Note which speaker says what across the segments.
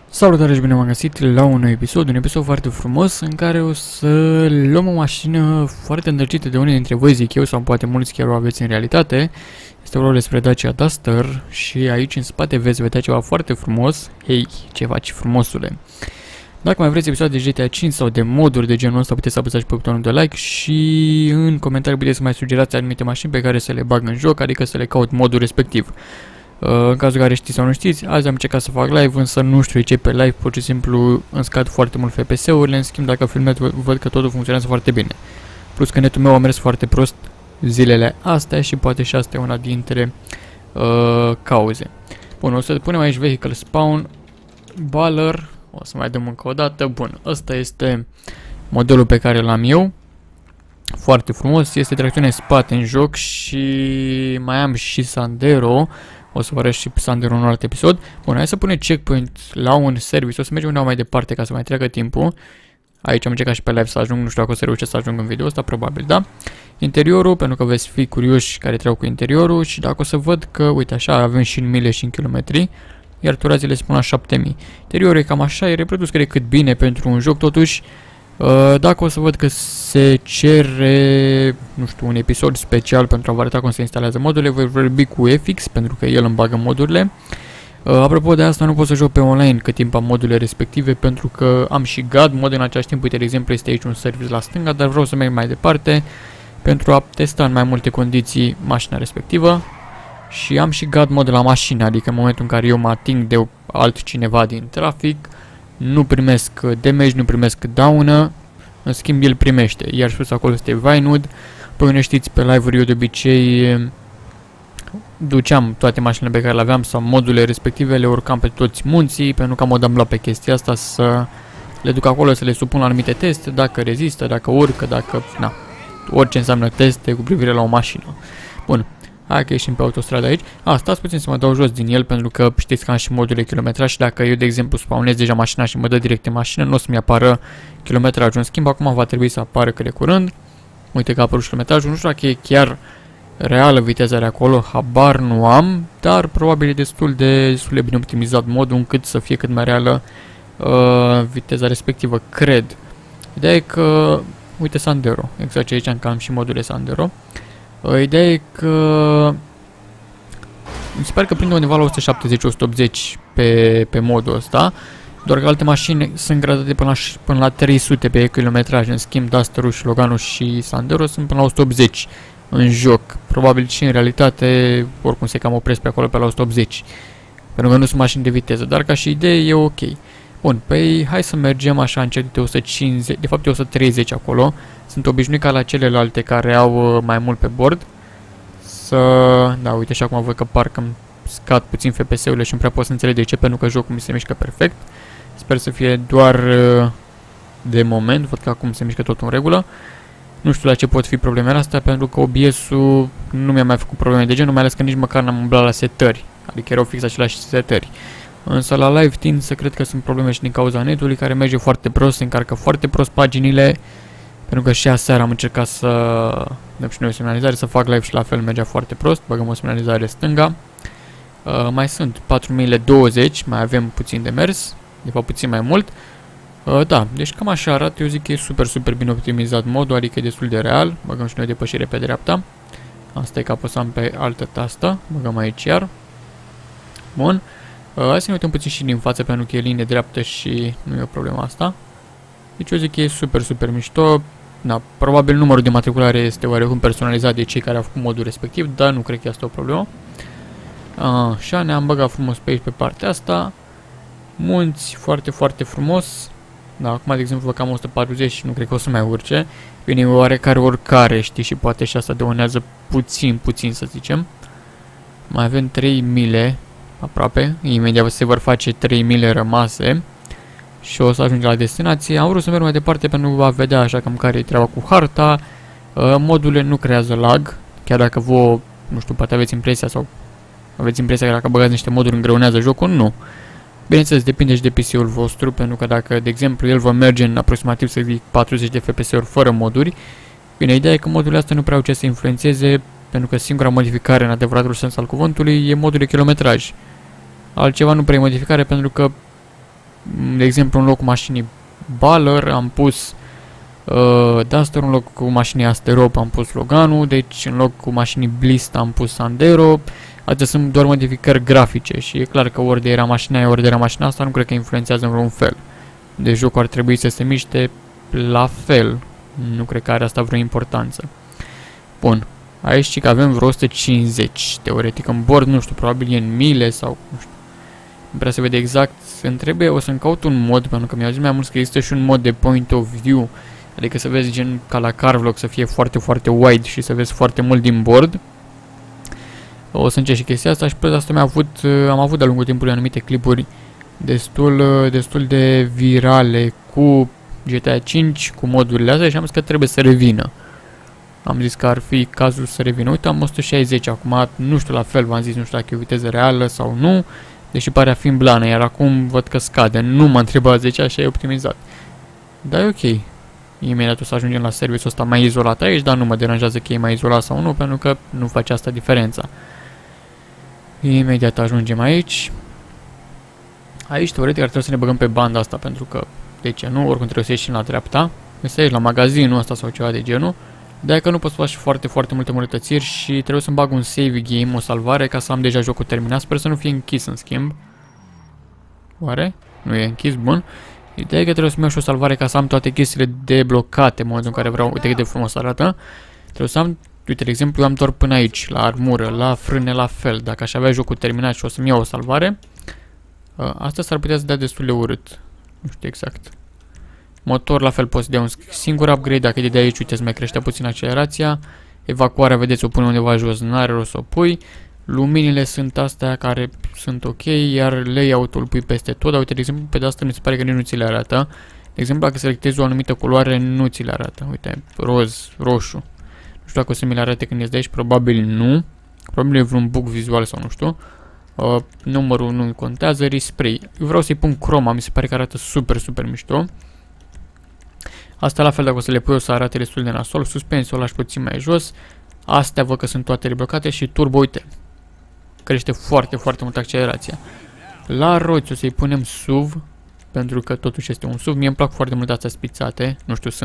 Speaker 1: Salutare și bine m-am găsit la un nou episod, un episod foarte frumos în care o să luăm o mașină foarte îndrăcită de unii dintre voi, zic eu, sau poate mulți chiar o aveți în realitate. Este vorba despre Dacia Duster și aici în spate veți vedea ceva foarte frumos. Hei, ce faci frumosule! Dacă mai vreți episoade de GTA 5 sau de moduri de genul ăsta, puteți să apăsați pe butonul de like și în comentarii puteți să mai sugerați anumite mașini pe care să le bag în joc, adică să le caut modul respectiv. În cazul în care știți sau nu știți, azi am încercat să fac live, însă nu știu ce pe live, pur și simplu îmi scad foarte mult FPS-urile, în schimb dacă filmez văd că totul funcționează foarte bine. Plus că netul meu a mers foarte prost zilele astea și poate și asta e una dintre cauze. Bun, o să punem aici Vehicle Spawn, Baller, o să mai dăm încă o dată. Bun, ăsta este modelul pe care l-am eu. Foarte frumos, este tracțiune spate în joc și mai am și Sandero. O să vă arăt și Sandero în un alt episod. Bun, hai să punem checkpoint la un service. O să mergem undeva mai departe ca să mai treacă timpul. Aici am încercat și pe live să ajung, nu știu dacă o să reușesc să ajung în video ăsta, probabil, da? Interiorul, pentru că veți fi curioși care treau cu interiorul și dacă o să văd că, uite așa, avem și în mile și în kilometri, iar turațiile spun la 7000. Interiorul e cam așa, e reprodus cred cât bine pentru un joc, totuși. Dacă o să văd că se cere, nu știu, un episod special pentru a vă arăta cum se instalează modurile, voi vorbi cu FX pentru că el îmi bagă modurile. Apropo de asta, nu pot să joc pe online cât timp am modurile respective pentru că am și God mod în același timp. Uite, de exemplu, este aici un service la stânga, dar vreau să merg mai departe pentru a testa în mai multe condiții mașina respectivă. Și am și God mod la mașină, adică în momentul în care eu mă ating de altcineva din trafic, nu primesc damage, nu primesc daună, în schimb el primește. Iar sus acolo este Vinewood. Păi ne știți, pe live-uri eu de obicei duceam toate mașinile pe care le aveam sau modurile respective, le urcam pe toți munții, pentru că am luat pe chestia asta să le duc acolo, să le supun la anumite teste, dacă rezistă, dacă urcă, dacă, na, orice înseamnă teste cu privire la o mașină. Bun. Hai că ieșim pe autostradă aici. Stați puțin să mă dau jos din el pentru că știți că am și modurile kilometraj și dacă eu, de exemplu, spawnez deja mașina și mă dă direct în mașină, nu o să-mi apară kilometrajul. În schimb, acum va trebui să apară cât de curând. Uite că a apărut kilometrajul. Nu știu dacă e chiar reală viteza de acolo, habar nu am, dar probabil e destul de bine optimizat modul încât să fie cât mai reală viteza respectivă, cred. Ideea e că, uite Sandero, exact ce aici am și modurile Sandero. Ideea e că mi se pare că prinde undeva la 170-180 pe modul ăsta, doar că alte mașini sunt gradate până la 300 pe kilometraj, în schimb Duster-ul și Loganul și Sandero sunt până la 180 în joc. Probabil și în realitate oricum se cam opresc pe acolo pe la 180, pentru că nu sunt mașini de viteză, dar ca și idee e ok. Bun, păi hai să mergem așa încet de 150, de fapt de 130 acolo. Sunt obișnuit ca la celelalte care au mai mult pe bord. Da, uite și acum văd că parcă îmi scad puțin FPS-urile și nu prea pot să înțeleg de ce, pentru că jocul mi se mișcă perfect. Sper să fie doar de moment, văd că acum se mișcă tot în regulă. Nu știu la ce pot fi problemele astea, pentru că OBS-ul nu mi-a mai făcut probleme de genul, mai ales că nici măcar n-am umblat la setări, adică erau fix aceleași setări. Însă la live tind să cred că sunt probleme și din cauza netului, care merge foarte prost, se încarcă foarte prost paginile. Pentru că și aseară am încercat să dăm și noi o semnalizare, să fac live și la fel mergea foarte prost. Băgăm o semnalizare stânga. Mai sunt 4020, mai avem puțin de mers, de fapt puțin mai mult. Da, deci cam așa arată, eu zic că e super bine optimizat modul, adică e destul de real. Băgăm și noi depășire pe dreapta. Asta e că apăsam pe altă tastă, băgăm aici iar. Bun. Hai să ne uităm puțin și din față, pentru că e linie dreaptă și nu e o problemă asta. Deci eu zic că e super mișto. Da, probabil numărul de matriculare este oarecum personalizat de cei care au făcut modul respectiv, dar nu cred că este o problemă. Așa, ne-am băgat frumos pe aici, pe partea asta. Munți, foarte frumos. Da, acum, de exemplu, cam 140 și nu cred că o să mai urce. Vine oarecare urcare, știi, și poate și asta dăunează puțin, să zicem. Mai avem 3 mile aproape. Imediat se vor face 3 mile rămase. Și o să ajungem la destinație. Am vrut să merg mai departe pentru a vedea așa cam care e treaba cu harta. Modurile nu creează lag. Chiar dacă vouă, nu știu, poate aveți impresia sau aveți impresia că dacă băgați niște moduri îngreunează jocul, nu. Bineînțeles, depinde și de PC-ul vostru, pentru că dacă, de exemplu, el va merge în aproximativ, să zic, 40 de FPS-uri fără moduri, bine, ideea e că modurile astea nu prea au ce să influențeze, pentru că singura modificare în adevăratul sens al cuvântului e modul de kilometraj. Altceva nu prea e modificare, pentru că De exemplu, în locul mașinii Baller am pus Duster, în loc cu mașinii Asterop am pus Loganul, deci în loc cu mașinii Blist am pus Sandero. Astea sunt doar modificări grafice și e clar că ori de era mașina aia, ori de era mașina asta, nu cred că influențează în vreun fel. Deci jocul ar trebui să se miște la fel. Nu cred că are asta vreo importanță. Bun. Aici și că avem vreo 150. Teoretic în bord, nu știu, probabil e în mile sau nu știu. Nu prea se vede exact. Îmi trebuie, o să-mi caut un mod, pentru că mi-au zis mai mult că există și un mod de point of view. Adică să vezi gen ca la Carvlog să fie foarte, foarte wide și să vezi foarte mult din bord. O să încerc și chestia asta și pe asta am avut de-a lungul timpului anumite clipuri destul de virale cu GTA 5, cu modurile astea și am zis că trebuie să revină. Am zis că ar fi cazul să revină. Uite, am 160 acum, nu știu la fel, v-am zis, nu știu dacă e o viteză reală sau nu, deși pare a fi în blană, iar acum văd că scade. Nu m-a întrebat 10, așa e optimizat. Dar e ok. Imediat o să ajungem la serviciul ăsta mai izolat aici, dar nu mă deranjează că e mai izolat sau nu, pentru că nu face asta diferența. Imediat ajungem aici. Aici, teoretic, ar trebui să ne băgăm pe banda asta, pentru că, de ce nu, oricum trebuie să ieșim la dreapta. Să ieși la magazinul ăsta sau ceva de genul. De că nu pot să fac și foarte, foarte multe îmbunătățiri și trebuie să-mi bag un save game, o salvare, ca să am deja jocul terminat. Sper să nu fie închis, în schimb. Oare? Nu e închis, bun. Ideea e că trebuie să-mi iau și o salvare ca să am toate chestiile deblocate în momentul în care vreau. Uite cât de frumos arată. Trebuie să am, uite, de exemplu, eu am doar până aici, la armură, la frâne la fel. Dacă aș avea jocul terminat și o să-mi iau o salvare, asta s-ar putea să dea destul de urât. Nu știu exact. Motor, la fel, poți să dea un singur upgrade. Dacă e de aici, uite, îți mai crește puțin accelerația. Evacuarea, vedeți, o pune undeva jos, n-are rost să o pui. Luminile sunt astea care sunt ok, iar layout-ul pui peste tot. Dar uite, de exemplu, pe de asta mi se pare că nici nu ți le arată. De exemplu, dacă selectezi o anumită culoare, nu ți le arată. Uite, roz, roșu. Nu știu dacă o să mi le arate când ești de aici, probabil nu. Probabil e vreun bug vizual sau nu știu. Numărul nu contează, respray. Eu vreau să-i pun croma, mi se pare că arată super, super mișto. Asta la fel, dacă o să le pui, o să arate destul de nasol. Suspensul o lași puțin mai jos. Astea văd că sunt toate reblocate și turbo, uite, crește foarte, foarte mult accelerația. La roți o să-i punem SUV, pentru că totuși este un SUV. Mie îmi plac foarte mult astea spițate. Nu știu,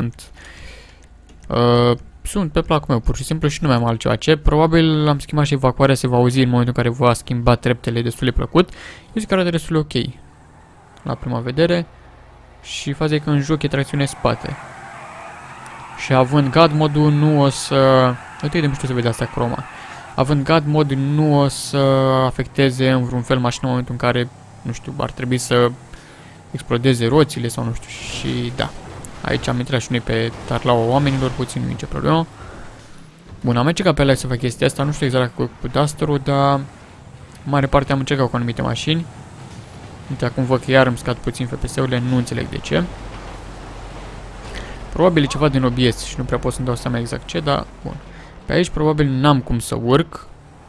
Speaker 1: sunt pe placul meu, pur și simplu, și nu mai am altceva ce. Probabil am schimbat și evacuarea, se va auzi în momentul în care va schimba treptele destul de plăcut. Eu zic că arată destul de ok la prima vedere. Și faza e că în joc e tracțiune spate. Și având God modul nu o să... Uite de mișto să vede asta croma. Având God mod nu o să afecteze în vreun fel mașina în momentul în care, nu știu, ar trebui să explodeze roțile sau nu știu. Și da, aici am intrat și noi pe tarlaua oamenilor, puțin nu e nicio problemă. Bun, am încercat pe Alex să fac chestia asta, nu știu exact cu Duster-ul, dar mare parte am încercat cu anumite mașini. Uite, acum văd că iar îmi scad puțin FPS-urile, nu înțeleg de ce. Probabil e ceva din OBS și nu prea pot să-mi dau seama exact ce, dar bun. Pe aici probabil n-am cum să urc.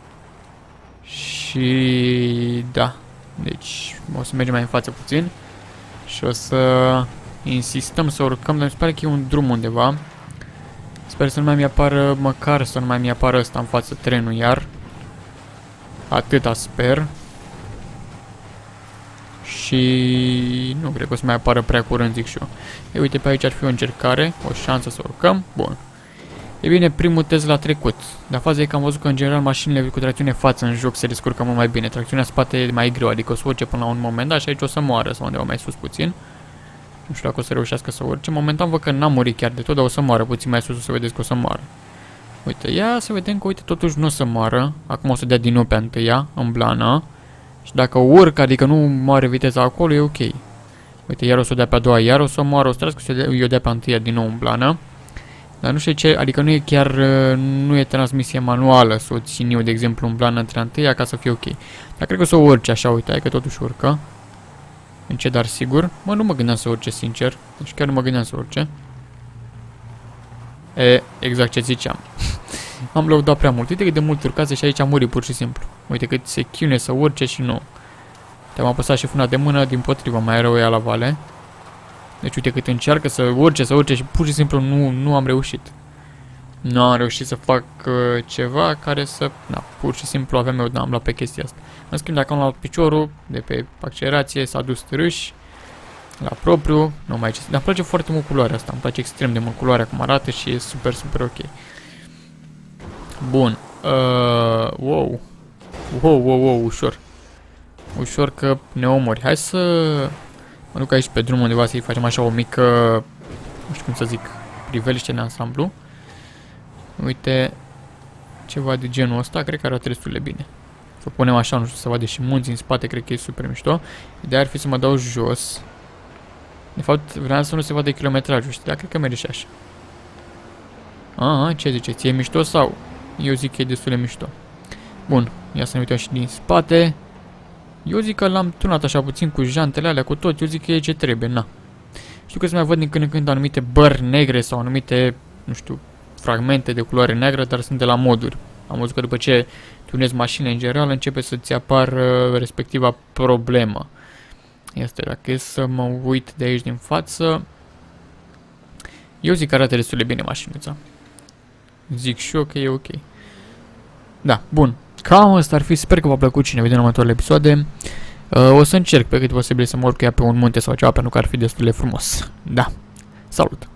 Speaker 1: Și da, deci o să mergem mai în față puțin. Și o să insistăm să urcăm, dar mi se pare că e un drum undeva. Sper să nu mai mi-apară, măcar să nu mai mi-apară ăsta în față, trenul iar. Atâta sper. Și nu cred că o să mai apară prea curând, zic și eu. E, uite, pe aici ar fi o încercare, o șansă să urcăm. Bun. E bine, primul test l-a trecut. Dar faza e că am văzut că în general mașinile cu tracțiune față în joc se descurcă mult mai bine. Tracțiunea spate e mai greu, adică o să urce până la un moment, dar și aici o să moară sau undeva mai sus puțin. Nu știu dacă o să reușească să urce. Momentan văd că n-am murit chiar de tot, dar o să moară puțin mai sus, o să vedeți că o să moară. Uite, ia să vedem că, uite, totuși nu o să moară. Acum o să dea din nou pe întâia, în blană. Și dacă urcă, adică nu moare viteza acolo, e ok. Uite, iar o să o dea pe a doua, iar o să moară, o să trească, o dea pe întâia din nou în blană. Dar nu știu ce, adică nu e chiar, nu e transmisie manuală să o țin eu, de exemplu, în blană între întâia ca să fie ok. Dar cred că o să o urce așa, uite, hai că totuși urcă. Încet, dar sigur. Mă, nu mă gândeam să urce, sincer. Deci chiar nu mă gândeam să urce. E, exact ce ziceam. Am lăudat prea mult. Uite cât de mult urcați și aici am murit pur și simplu. Uite cât se chinuie să urce și nu. Te-am apăsat și frâna de mână, din potrivă, mai rău ea la vale. Deci uite cât încearcă să urce și pur și simplu nu am reușit. Nu am reușit să fac ceva care să... Na, pur și simplu aveam am luat pe chestia asta. În schimb, dacă am luat piciorul de pe accelerație, s-a dus târâș. la propriu, nu mai ce. Dar îmi place foarte mult culoarea asta, îmi place extrem de mult culoarea cum arată și e super, super ok. Bun. Wow. Wow, ușor. Ușor că ne omori. Hai să mă duc aici pe drum undeva să-i facem așa o mică, nu știu cum să zic, priveliște de ansamblu. Uite, ceva de genul ăsta, cred că arată destul de bine. Să punem așa, nu știu, să vadă și munți în spate, cred că e super mișto. Ideea ar fi să mă dau jos. De fapt, vreau să nu se vadă kilometrajul, știi, dar cred că merge și așa. Aha, ce ziceți? E mișto sau? Eu zic că e destul de mișto. Bun, ia să ne uităm și din spate. Eu zic că l-am tunat așa puțin cu jantele alea, cu tot. Eu zic că e ce trebuie, na. Știu că se mai văd din când în când anumite bări negre sau anumite, nu știu, fragmente de culoare neagră, dar sunt de la moduri. Am văzut că după ce tunezi mașinile în general, începe să-ți apară respectiva problemă. Este, dacă e să mă uit de aici din față, eu zic că arată destul de bine mașinuța. Zic și eu că e ok. Da, bun. Cam asta ar fi. Sper că v-a plăcut și ne vedem în următoarele episoade. O să încerc pe cât posibil să mă urc pe un munte sau ceva, pentru că ar fi destul de frumos. Da. Salut!